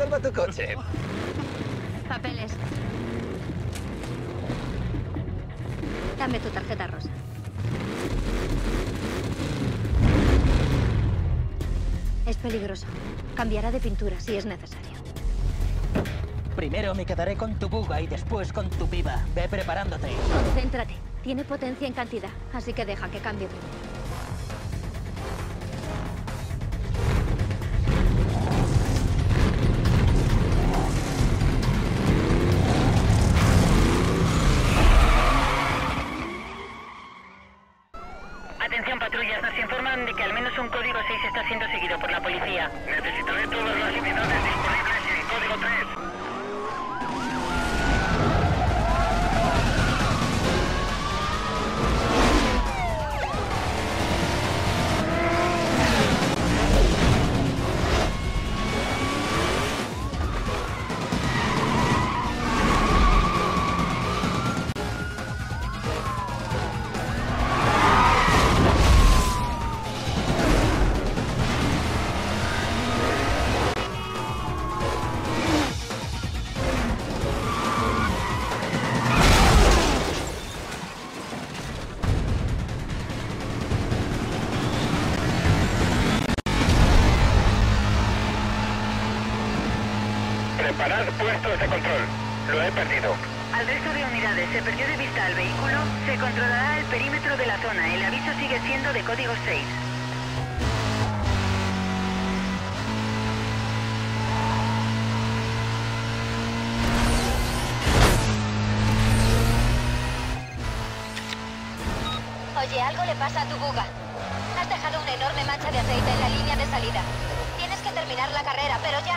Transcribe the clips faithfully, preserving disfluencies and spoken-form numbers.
tal va tu coche? Papeles. Dame tu tarjeta rosa. Es peligroso. Cambiará de pintura si es necesario. Primero me quedaré con tu buga y después con tu piba. Ve preparándote. Concéntrate. Tiene potencia en cantidad, así que deja que cambie primero. Atención, patrullas, nos informan de que al menos un código seis está siendo seguido por la policía. Necesitaré todas las unidades disponibles en código tres. Preparad puestos de control. Lo he perdido. Al resto de unidades se perdió de vista al vehículo. Se controlará el perímetro de la zona. El aviso sigue siendo de código seis. Oye, algo le pasa a tu buga. Has dejado una enorme mancha de aceite en la línea de salida. Tienes que terminar la carrera, pero ya.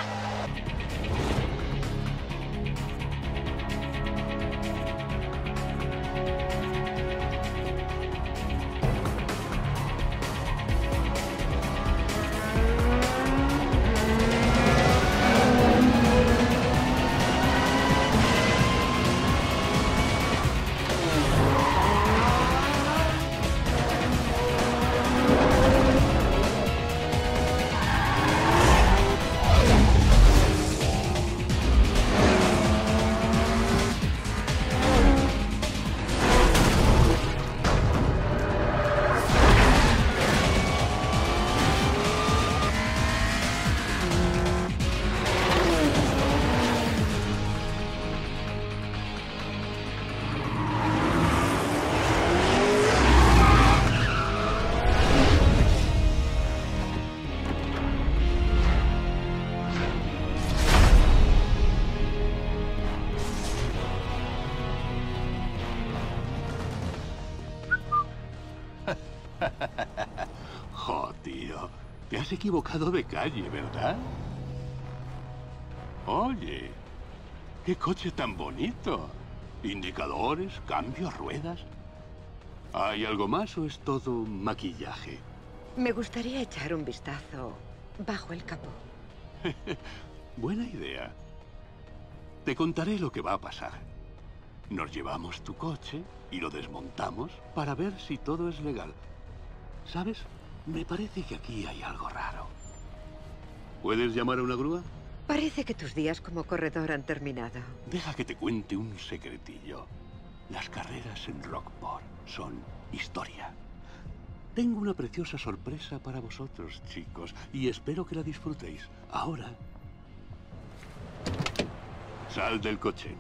Jo, tío. Te has equivocado de calle, ¿verdad? Oye, qué coche tan bonito. Indicadores, cambios, ruedas. ¿Hay algo más o es todo maquillaje? Me gustaría echar un vistazo bajo el capó. Buena idea. Te contaré lo que va a pasar. Nos llevamos tu coche y lo desmontamos para ver si todo es legal. ¿Sabes? Me parece que aquí hay algo raro. ¿Puedes llamar a una grúa? Parece que tus días como corredor han terminado. Deja que te cuente un secretillo. Las carreras en Rockport son historia. Tengo una preciosa sorpresa para vosotros, chicos, y espero que la disfrutéis. Ahora, sal del coche.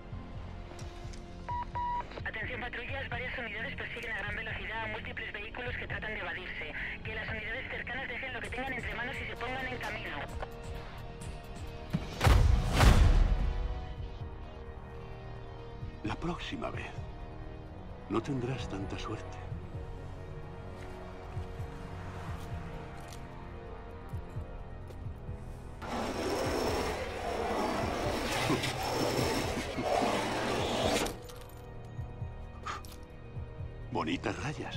Atención, patrullas, varias unidades persiguen a gran velocidad a múltiples vehículos que tratan de evadirse. Que las unidades cercanas dejen lo que tengan entre manos y se pongan en camino. La próxima vez no tendrás tanta suerte. Bonitas rayas.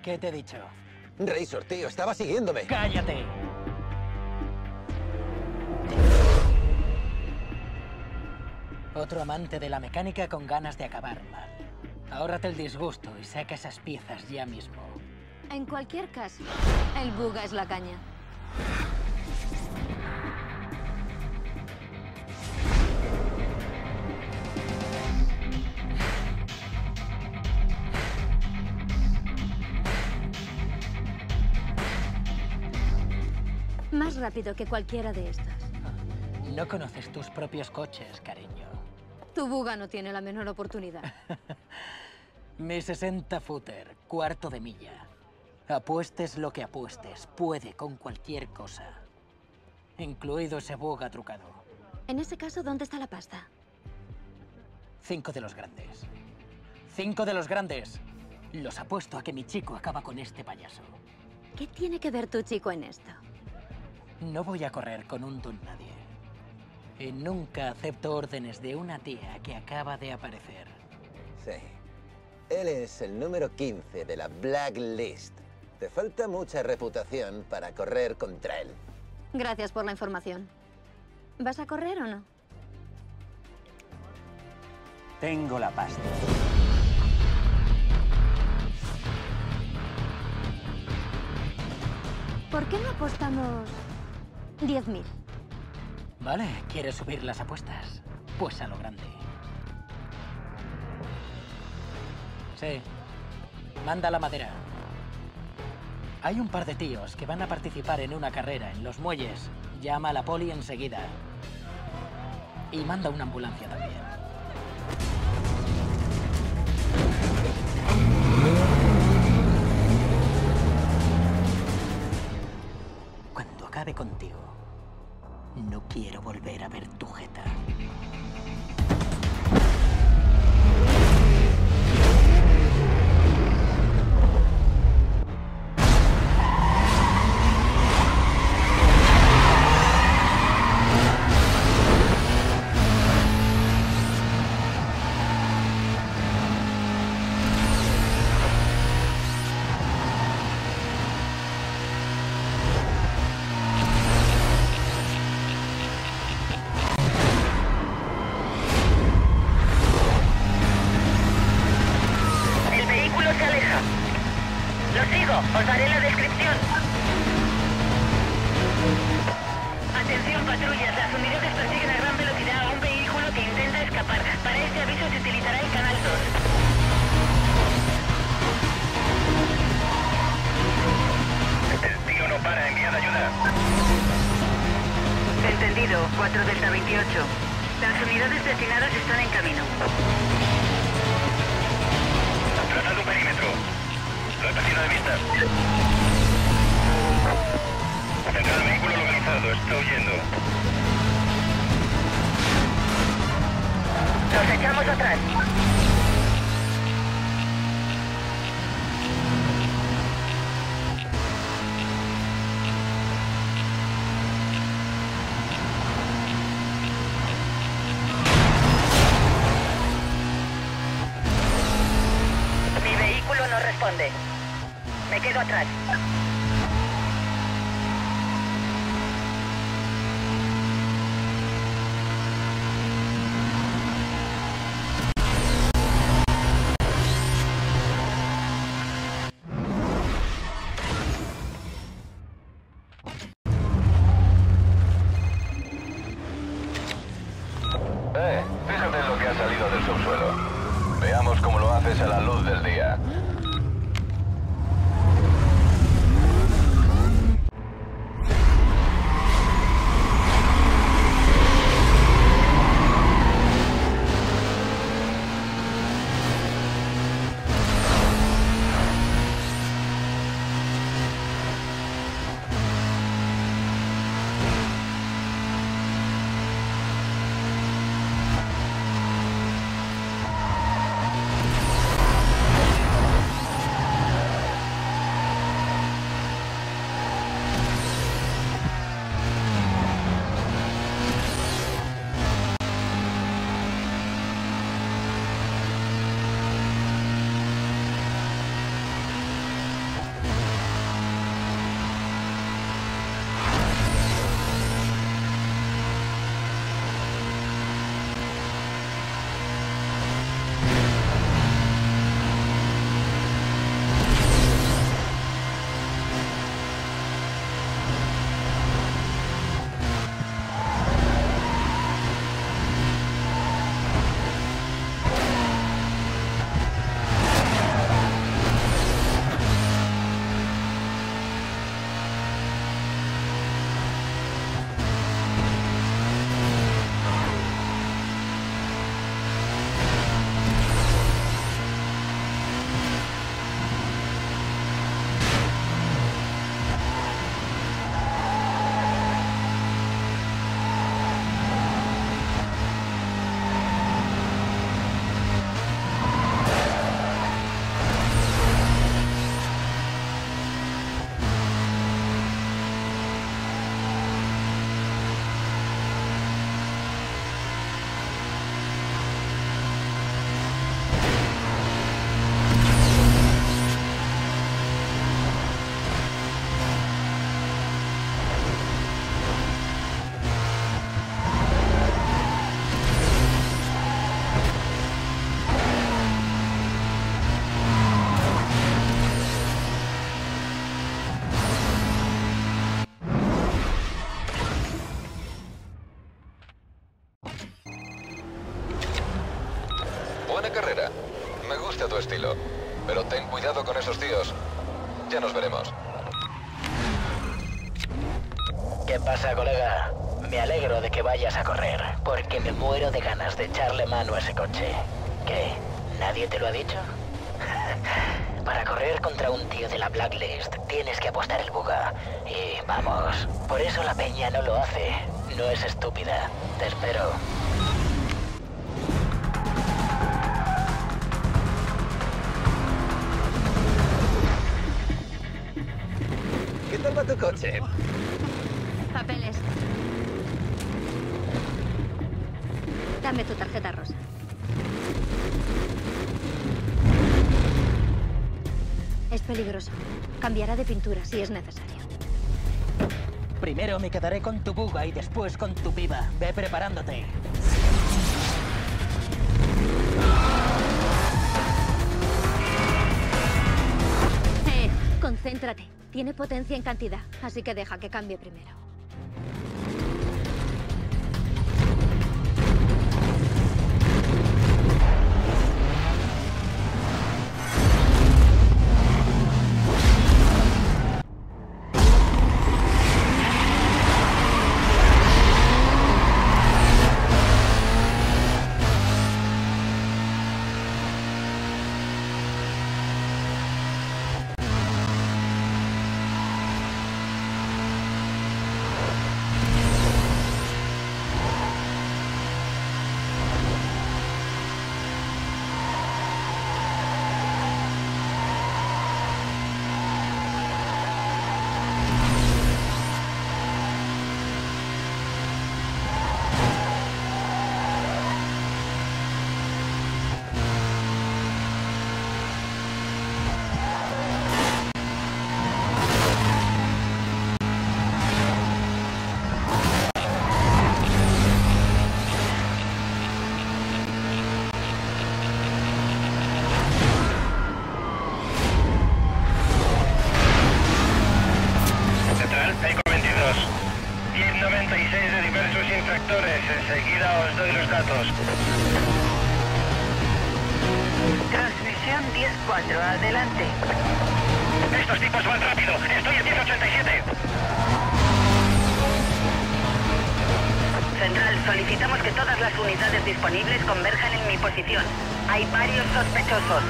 ¿Qué te he dicho? Razor, tío, estaba siguiéndome. ¡Cállate! Otro amante de la mecánica con ganas de acabar mal. Ahórrate el disgusto y saca esas piezas ya mismo. En cualquier caso, el buga es la caña. Más rápido que cualquiera de estas. No conoces tus propios coches, cariño. Tu buga no tiene la menor oportunidad. Mi sesenta footer, cuarto de milla. Apuestes lo que apuestes, puede con cualquier cosa. Incluido ese buga trucado. En ese caso, ¿dónde está la pasta? Cinco de los grandes. Cinco de los grandes. Los apuesto a que mi chico acaba con este payaso. ¿Qué tiene que ver tu chico en esto? No voy a correr con un don nadie. Y nunca acepto órdenes de una tía que acaba de aparecer. Sí. Él es el número quince de la Blacklist. Te falta mucha reputación para correr contra él. Gracias por la información. ¿Vas a correr o no? Tengo la pasta. ¿Por qué no apostamos diez mil? Vale, ¿quieres subir las apuestas? Pues a lo grande. Sí. Manda la madera. Hay un par de tíos que van a participar en una carrera en los muelles. Llama a la poli enseguida. Y manda una ambulancia también. Cuando acabe contigo, no quiero volver a ver tu jeta. Os daré la descripción. Atención, patrullas. Las unidades persiguen a gran velocidad a un vehículo que intenta escapar. Para este aviso se utilizará el canal dos. El tío no para. Enviad ayuda. Entendido. cuatro Delta veintiocho. Las unidades destinadas están en camino. Trazando un perímetro. Lo he perdido de vista. Central vehículo localizado, está huyendo. Nos echamos atrás. Mi vehículo no responde. Me quedo atrás. Eh, fíjate en lo que ha salido del subsuelo. Veamos cómo lo haces a la luz del día. Buena carrera. Me gusta tu estilo. Pero ten cuidado con esos tíos. Ya nos veremos. ¿Qué pasa, colega? Me alegro de que vayas a correr, porque me muero de ganas de echarle mano a ese coche. ¿Qué? ¿Nadie te lo ha dicho? Para correr contra un tío de la Blacklist, tienes que apostar el buga. Y vamos, por eso la peña no lo hace. No es estúpida. Te espero. ¿Qué tal va tu coche? Papeles. Dame tu tarjeta rosa. Es peligroso. Cambiará de pintura si es necesario. Primero me quedaré con tu buga y después con tu piba. Ve preparándote. Eh, concéntrate. Tiene potencia en cantidad, así que deja que cambie primero. Enseguida os doy los datos. Transmisión diez cuatro, adelante. Estos tipos van rápido. Estoy en diez ochenta y siete. Central, solicitamos que todas las unidades disponibles converjan en mi posición. Hay varios sospechosos.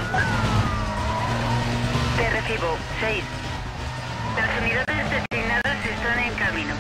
Te recibo. seis. Las unidades designadas están en camino.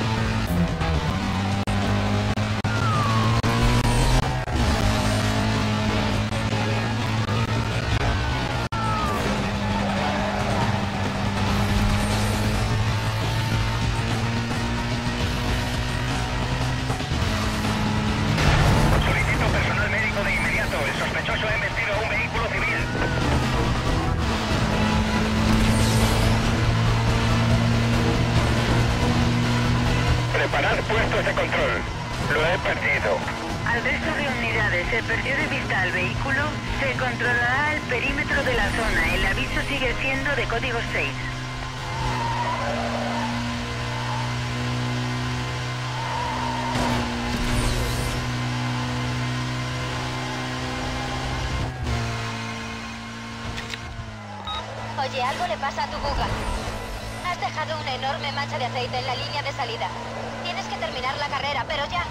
Preparad puestos de control. Lo he perdido. Al resto de unidades se perdió de vista al vehículo. Se controlará el perímetro de la zona. El aviso sigue siendo de código seis. Oye, algo le pasa a tu buga. Has dejado una enorme mancha de aceite en la línea de salida. Tienes que terminar la carrera, pero ya.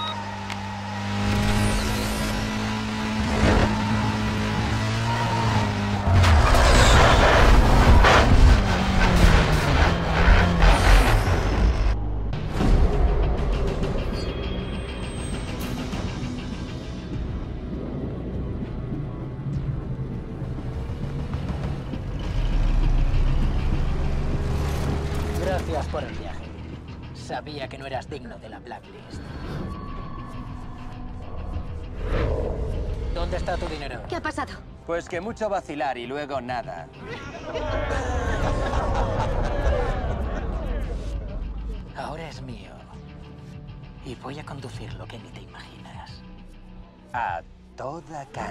Gracias por el viaje. Sabía que no eras digno de la Blacklist. ¿Dónde está tu dinero? ¿Qué ha pasado? Pues que mucho vacilar y luego nada. Ahora es mío. Y voy a conducir lo que ni te imaginas. A toda caña.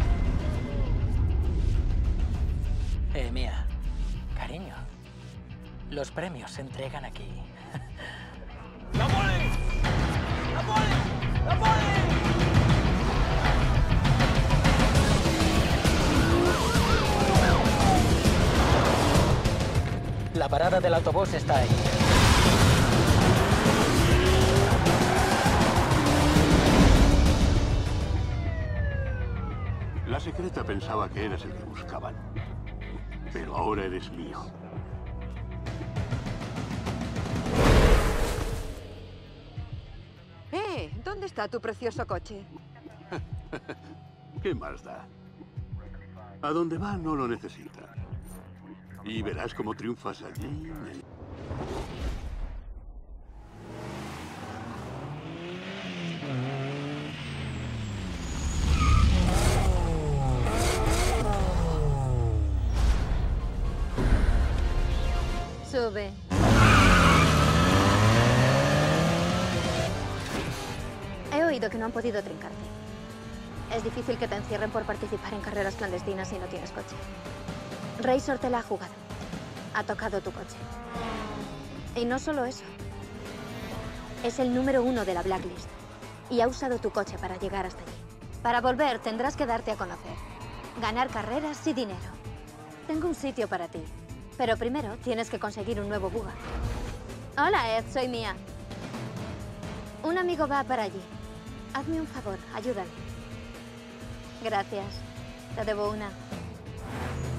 Eh, Mia. Cariño. Los premios se entregan aquí. ¡La poli! ¡La poli! ¡La poli! La parada del autobús está ahí. La secreta pensaba que eras el que buscaban. Pero ahora eres mío. ¡Eh! ¿Dónde está tu precioso coche? ¿Qué más da? A donde va no lo necesita. Y verás cómo triunfas allí. Sube. He oído que no han podido trincarte. Es difícil que te encierren por participar en carreras clandestinas si no tienes coche. Razor te la ha jugado. Ha tocado tu coche. Y no solo eso. Es el número uno de la Blacklist. Y ha usado tu coche para llegar hasta allí. Para volver tendrás que darte a conocer. Ganar carreras y dinero. Tengo un sitio para ti. Pero primero tienes que conseguir un nuevo buga. Hola, Ed, soy Mia. Un amigo va para allí. Hazme un favor, ayúdame. Gracias. Te debo una.